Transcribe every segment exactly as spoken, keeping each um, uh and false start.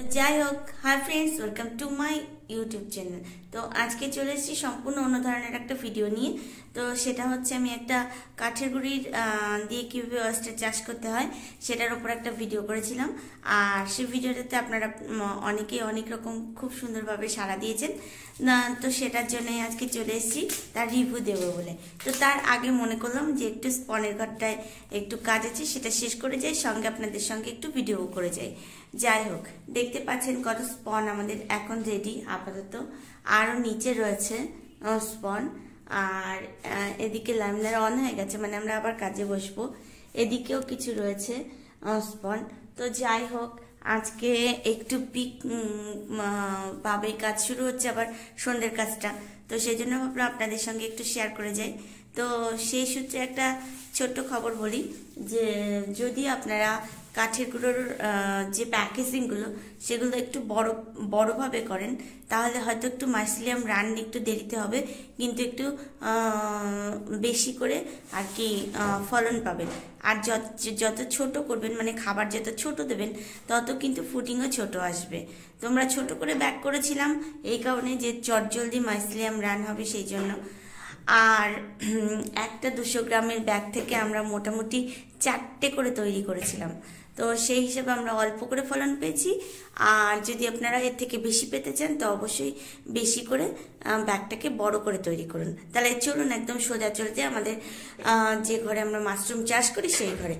যাই হোক, hi friends, welcome to my YouTube channel. তো আজকে চলে এসেছি সম্পূর্ণ অন্য ধরনের একটা ভিডিও নিয়ে। তো সেটা হচ্ছে আমি একটা কাঠের গুঁড়ির দিয়ে কীভাবে ওয়েস্টার চাষ করতে হয় সেটার উপর একটা ভিডিও করেছিলাম। আর সেই ভিডিওটাতে আপনারা অনেকেই অনেক রকম খুব সুন্দরভাবে সাড়া দিয়েছেন না, তো সেটার জন্যই আজকে চলে এসেছি তার রিভিউ দেবো বলে। তো তার আগে মনে করলাম যে একটু স্পনের ঘরটায় একটু কাজ আছে, সেটা শেষ করে যাই, সঙ্গে আপনাদের সঙ্গে একটু ভিডিও করে যাই। যাই হোক, দেখতে পাচ্ছেন কত স্পন আমাদের এখন রেডি আপাতত। আরও নিচে রয়েছে স্পন, আর এদিকে লাইনার অন হয়ে গেছে, মানে আমরা আবার কাজে বসবো। এদিকেও কিছু রয়েছে স্পন। তো যাই হোক, আজকে একটু পিক ভাবে কাজ শুরু হচ্ছে, আবার সন্ধ্যের কাজটা, তো সেই জন্য ভাবলাম আপনাদের সঙ্গে একটু শেয়ার করে যাই। তো সেই সূত্রে একটা ছোট্ট খবর বলি যে যদি আপনারা কাঠের গুঁড়োর যে প্যাকেজিংগুলো সেগুলো একটু বড় বড়োভাবে করেন, তাহলে হয়তো একটু মাইসিলিয়াম রান একটু দেরিতে হবে, কিন্তু একটু বেশি করে আর কি ফলন পাবেন। আর যত যত ছোট করবেন, মানে খাবার যত ছোট দেবেন, তত কিন্তু ফুটিংও ছোট আসবে। তোমরা ছোট করে ব্যাক করেছিলাম এই কারণে যে চটজলদি মাইসিলিয়াম রান হবে সেই জন্য। আর একটা দুশো গ্রামের ব্যাগ থেকে আমরা মোটামুটি চারটে করে তৈরি করেছিলাম, তো সেই হিসেবে আমরা অল্প করে ফলন পেয়েছি। আর যদি আপনারা এর থেকে বেশি পেতে চান তো অবশ্যই বেশি করে ব্যাগটাকে বড় করে তৈরি করুন। তাহলে চলুন একদম সোজা চলে যায় আমাদের যে ঘরে আমরা মাশরুম চাষ করি সেই ঘরে।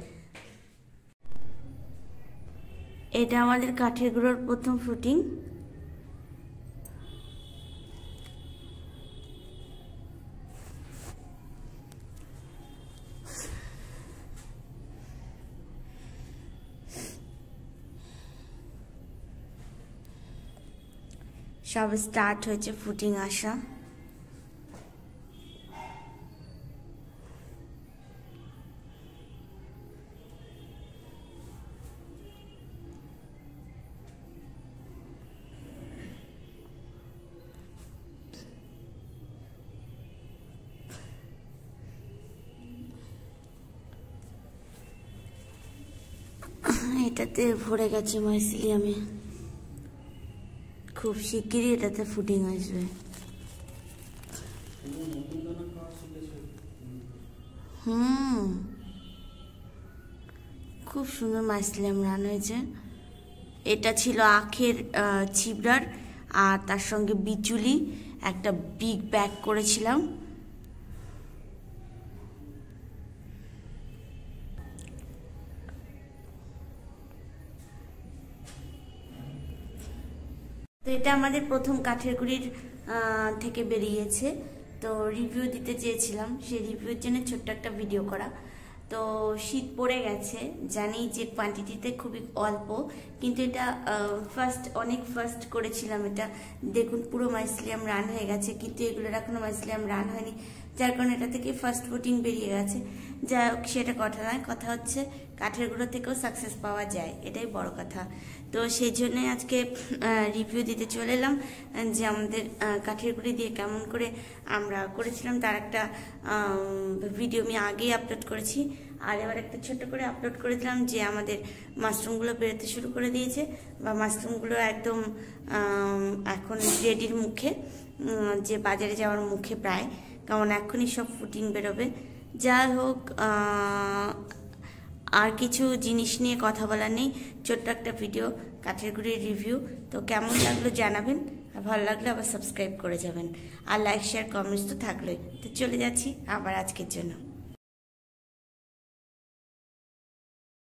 এটা আমাদের কাঠের গুঁড়োর প্রথম ফুটিং। সব স্টার্ট হয়েছে ফুটিং আসা। এটাতে ভরে গেছে মাইসিলিয়ামে, খুব শিগগিরই এটাতে ফুটিং আসবে। হুম খুব সুন্দর মাইসিলিয়াম রান হয়েছে। এটা ছিল আখের ছিবড়ার, আর তার সঙ্গে বিচুলি একটা বিগ ব্যাগ করেছিলাম। তো এটা আমাদের প্রথম কাঠের গুঁড়ির থেকে বেরিয়েছে, তো রিভিউ দিতে চেয়েছিলাম, সেই রিভিউর জন্য ছোট্ট একটা ভিডিও করা। তো শীত পড়ে গেছে, জানি যে কোয়ান্টিটিতে খুবই অল্প, কিন্তু এটা ফার্স্ট অনেক ফার্স্ট করেছিলাম। এটা দেখুন পুরো মাইসিলিয়াম রান হয়ে গেছে, কিন্তু এগুলোর এখনো মাইসিলিয়াম রান হয়নি, যার কারণে এটা থেকে ফার্স্ট ফুটিং বেরিয়ে গেছে। যা হোক, সেটা কথা নয়, কথা হচ্ছে কাঠের গুঁড়ো থেকেও সাকসেস পাওয়া যায়, এটাই বড় কথা। তো সেই জন্যই আজকে রিভিউ দিতে চলে এলাম যে আমাদের কাঠের গুঁড়ি দিয়ে কেমন করে আমরা করেছিলাম তার একটা ভিডিও আমি আগেই আপলোড করেছি। আর এবার একটা ছোট্ট করে আপলোড করে দিলাম যে আমাদের মাশরুমগুলো বেরোতে শুরু করে দিয়েছে, বা মাশরুমগুলো একদম এখন রেডির মুখে, যে বাজারে যাওয়ার মুখে প্রায়, কারণ এখনই সব ফুটিং বেরোবে। যাই হোক, আর কিছু জিনিস নিয়ে কথা বলার নেই, ছোট্ট একটা ভিডিও কাঠের গুঁড়ির রিভিউ। তো কেমন লাগলো জানাবেন, আর ভালো লাগলে আবার সাবস্ক্রাইব করে যাবেন, আর লাইক শেয়ার কমেন্টস তো থাকলোই। তো চলে যাচ্ছি আবার আজকের জন্য।